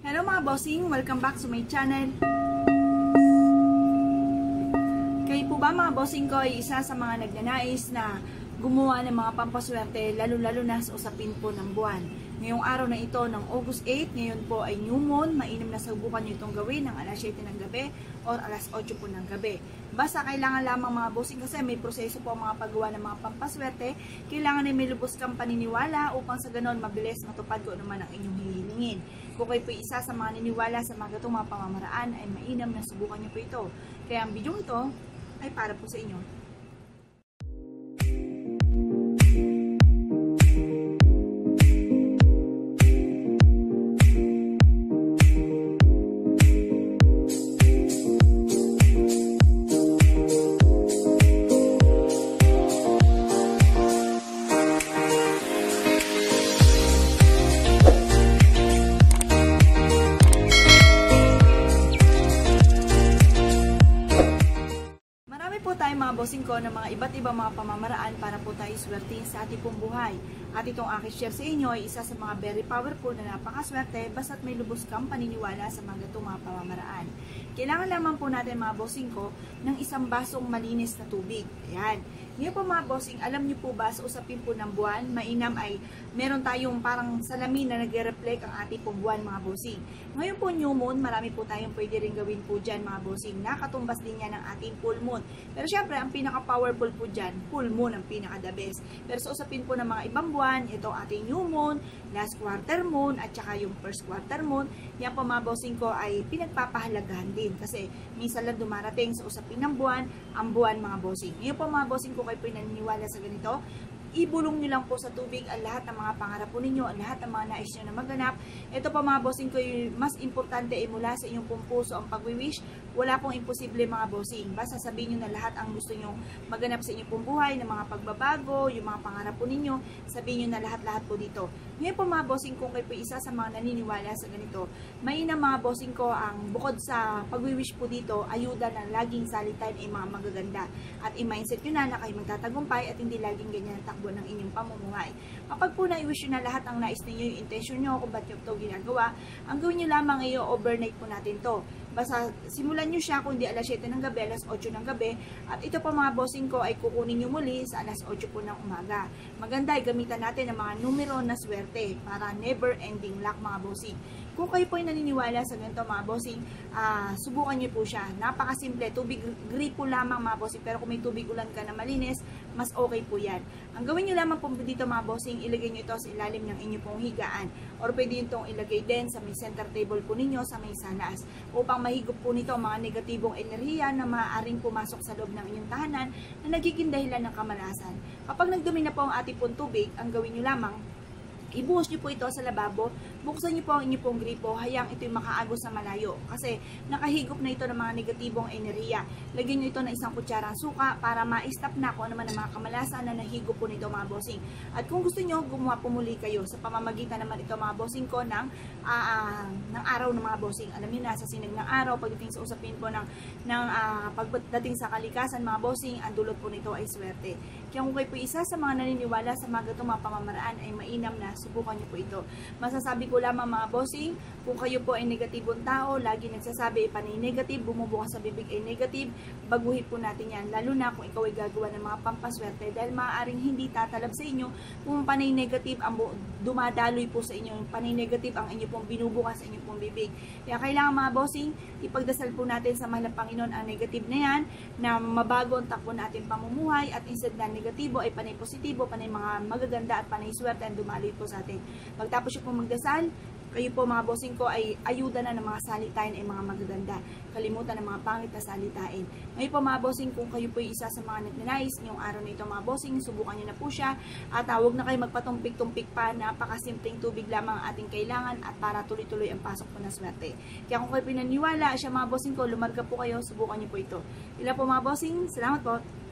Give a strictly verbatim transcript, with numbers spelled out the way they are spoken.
Hello mga bossing! Welcome back to my channel. Kayo po ba mga bossing ko ay isa sa mga nagnanais na gumawa ng mga pampaswerte lalo-lalo na sa usapin po ng buwan. Ngayong araw na ito ng August eighth, ngayon po ay new moon, mainam na subukan nyo itong gawin ng alas siyete ng gabi or alas otso po ng gabi. Basta kailangan lamang mga bossing kasi may proseso po ang mga paggawa ng mga pampaswerte, kailangan ay may lubos kang paniniwala upang sa ganon mabilis matupad ko naman ang inyong hihilingin. Kung kayo po isa sa mga niniwala sa mga gatong mga pamamaraan ay mainam na subukan nyo po ito. Kaya ang bidyong ito ay para po sa inyo. Tayo mga bossing ko ng mga iba't ibang mga pamamaraan para po tayo swertihin sa ating pong buhay. At itong aking share sa inyo ay isa sa mga very powerful na napakaswerte basta't may lubos kang paniniwala sa mga gatong mga pamamaraan. Kailangan lamang po natin mga bossing ko ng isang basong malinis na tubig. Ayan. Ngayon po mga bossing, alam niyo po ba sa usapin po ng buwan, mainam ay meron tayong parang salamin na nagre-reflect ang ating pong buwan mga bossing. Ngayon po new moon, marami po tayong pwede rin gawin po dyan mga bossing. Nakatumbas din yan ng ating full moon. Pero syempre, ang pinaka-powerful po dyan, full moon ang pinaka-the best. Pero sa usapin po ng mga ibang buwan, ito ating new moon, last quarter moon, at saka yung first quarter moon, yan po mga bossing ko ay pinagpapahalagahan din. Kasi minsan lang dumarating sa usapin ng buwan, ang buwan mga bossing. Ngayon po mga bossing ko kayo po naniniwala sa ganito, ibulong nyo lang po sa tubig ang lahat ng mga pangarap po ninyo, ang lahat ng mga nais nyo na maganap. Ito pa mga bossing ko, yung mas importante ay mula sa inyong pong puso ang pag-wish. Wala pong imposible mga bossing. Basta sabihin nyo na lahat ang gusto nyo maganap sa inyong pong buhay, ng mga pagbabago, yung mga pangarap po ninyo, sabihin nyo na lahat-lahat po dito. Ngayon po mga bossing, kung kayo po isa sa mga naniniwala sa ganito, mainam mga bossing ko ang bukod sa pag-wish po dito, ayuda na laging salitan ay mga magaganda. At i-mindset nyo na na kayo magtatagumpay at hindi laging ganyan ang takbo ng inyong pamumuhay. Kapag po na-wish nyo na lahat ang nais ninyo, yung intention nyo, kung ba't nyo ito ginagawa, ang gawin nyo lamang ay overnight po natin to. Basta simulan nyo siya kung di alas siyete ng gabi, alas otso ng gabi. At ito pa mga bossing ko ay kukunin nyo muli sa alas otso po ng umaga. Maganda ay gamitan natin ng mga numero na swerte para never ending luck mga bossing. Kung kayo po ay naniniwala sa ganito mga bossing, uh, subukan nyo po siya. Napakasimple, tubig gripo lamang mga bossing. Pero kung may tubig ulan ka na malinis, mas okay po yan. Ang gawin nyo lamang po dito mga bossing, ilagay nyo ito sa ilalim ng inyo pong higaan. Or pwede nyo itong ilagay din sa may center table po ninyo, sa may sanas. Upang mahigop po nito ang mga negatibong enerhiya na maaaring pumasok sa loob ng inyong tahanan na nagiging dahilan ng kamalasan. Kapag nagdumi na po ang ating pong tubig, ang gawin nyo lamang, ibuhos nyo po ito sa lababo, buksan nyo po ang inyong pong gripo, hayang ito'y makaagos sa malayo. Kasi nakahigop na ito ng mga negatibong enerhiya. Lagyan nyo ito ng isang kutsarang suka para ma-stop na kung ano man ang mga kamalasan na nahigop po nito mga bossing. At kung gusto nyo, gumawa po muli kayo sa pamamagitan naman ito mga bossing ko ng, uh, uh, ng araw ng mga bossing. Alam nyo na, sa sinag ng araw, pagdating sa usapin po ng, ng uh, pagdating sa kalikasan mga bossing, ang dulot po nito ay swerte. Kaya kung kayo po isa sa mga naniniwala sa mga gatong mga pamamaraan ay mainam na subukan niyo po ito. Masasabi ko lamang mga bossing, kung kayo po ay negatibong tao, lagi nagsasabi panay negative, bumubukas sa bibig ay negative, baguhin po natin yan. Lalo na kung ikaw ay gagawa ng mga pampaswerte dahil maaaring hindi tatalab sa inyo kung panay negative ang dumadaloy po sa inyo, panay negative ang inyo pong binubukas sa inyo pong bibig. Kaya kailangan mga bossing, ipagdasal po natin sa mahal na Panginoon ang negative na yan, na mabago ang takbo natin pamumuhay at instead na negatibo ay panay positibo, panay mga magaganda at panay swerte ang dumaloy po sa atin. Pagtapos nyo po magdasal, kayo po mga bossing ko ay ayuda na ng mga salitain ay mga magaganda. Kalimutan ng mga pangit na salitain. Ngayon po mga bossing, kung kayo po ay isa sa mga nagnanais ngayong araw na ito mga bossing, subukan nyo na po siya. At uh, huwag na kayo magpatumpik-tumpik pa, napakasimpleng tubig lamang ang ating kailangan at para tuloy-tuloy ang pasok po ng swerte. Kaya kung kayo pinaniwala siya mga bossing ko, lumarga po kayo, subukan nyo po ito. Ila po mga bossing, salamat po.